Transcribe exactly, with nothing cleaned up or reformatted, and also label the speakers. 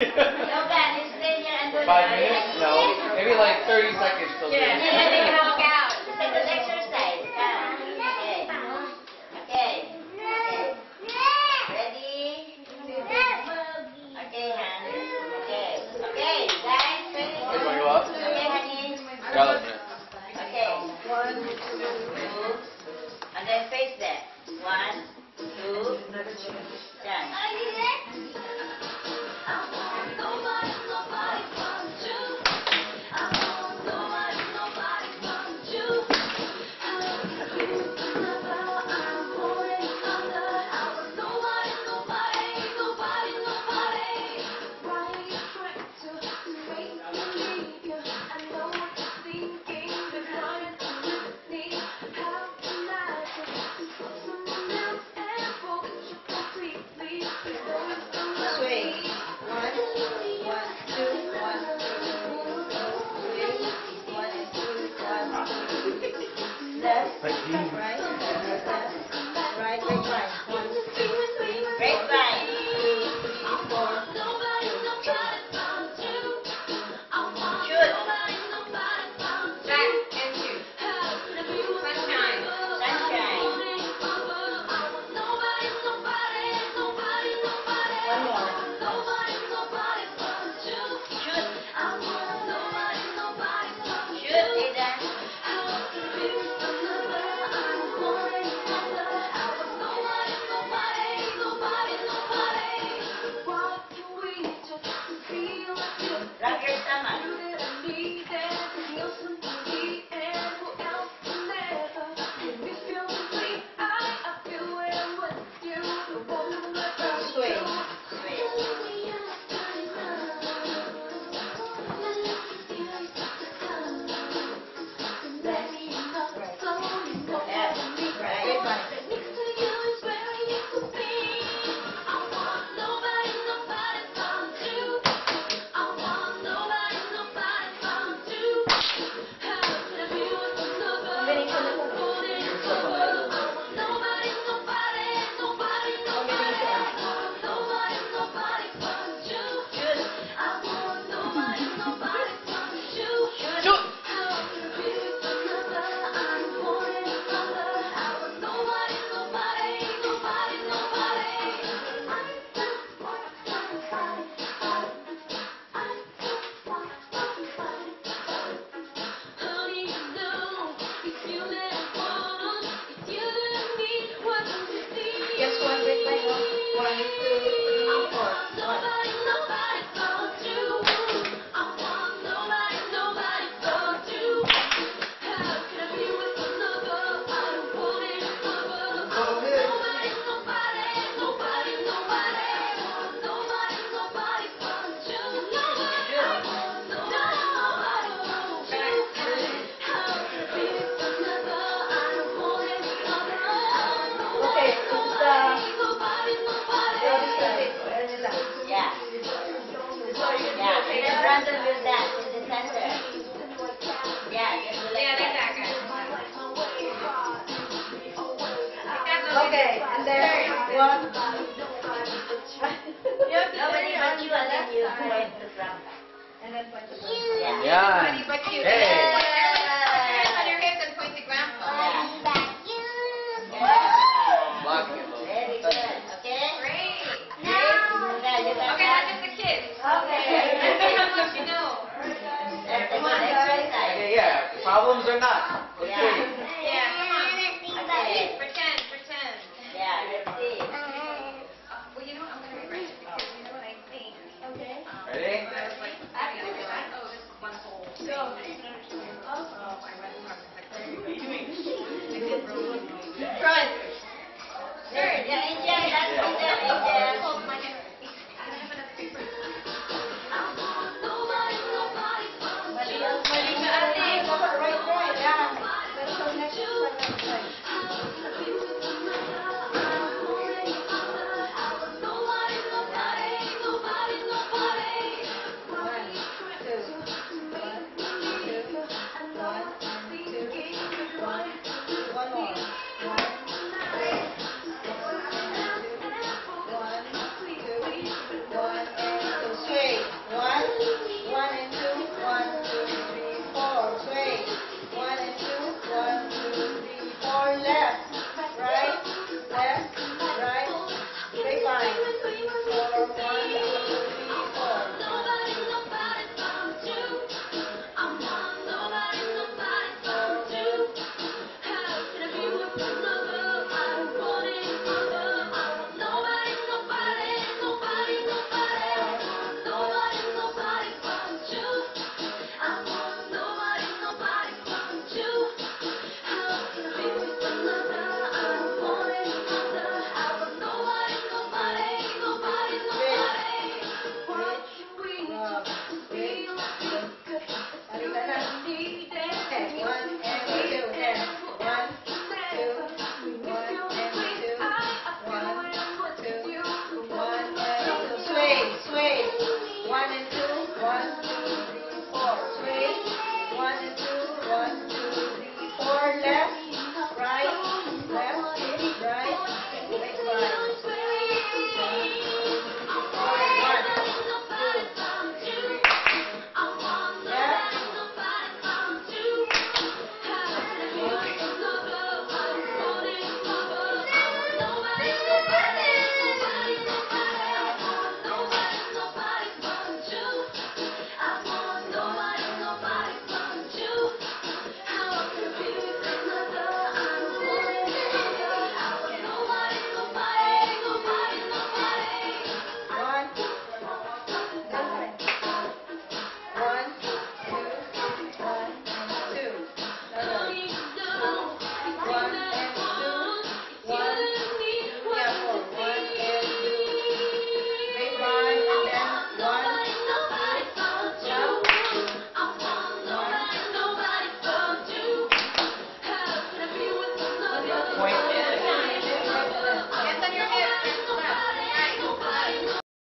Speaker 1: Logan, stay here and do
Speaker 2: For five minutes? No. Maybe like thirty seconds till
Speaker 1: yeah.
Speaker 2: then.
Speaker 1: And then we walk out. Take the exercise. Come. Okay. Okay. Okay. Ready? Okay, honey. Okay. Okay, guys. Ready?
Speaker 2: Oh, you want to go up?
Speaker 1: Okay, honey.
Speaker 2: Yeah, let's do it.
Speaker 1: Okay. One, two, and then face that. One, two, done. Left, right, left, right, grapevine. One, grapevine. Two, three, four. Shoot. Back and shoot. Sunshine. Sunshine. One more. Shoot. Shoot, Ada. Rub your stomach. Swing. Just one big bang. One, two, three, four. One. Yeah. Yeah, and then Brandon will dance in the center. Yeah, just like
Speaker 3: Yeah, like
Speaker 1: that.
Speaker 3: that, guys.
Speaker 4: Okay, and there, one.
Speaker 1: Nobody but you, and then you point to front.
Speaker 4: And then point to the
Speaker 1: Yeah.
Speaker 2: Yeah.
Speaker 3: Everybody but you.
Speaker 2: Hey.
Speaker 3: Put your hands on your hips and point to grandpa.
Speaker 2: Blocking it.
Speaker 1: Very good. Okay?
Speaker 3: Great.
Speaker 1: Yeah, you got
Speaker 3: Okay,
Speaker 1: that?
Speaker 3: now just the kids.
Speaker 1: Okay.
Speaker 3: Let's see how much you know.
Speaker 1: That's a good exercise.
Speaker 2: Yeah, yeah. Problems or not?